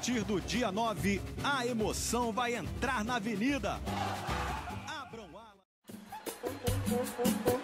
partir do dia 9, a emoção vai entrar na avenida. Abram ala.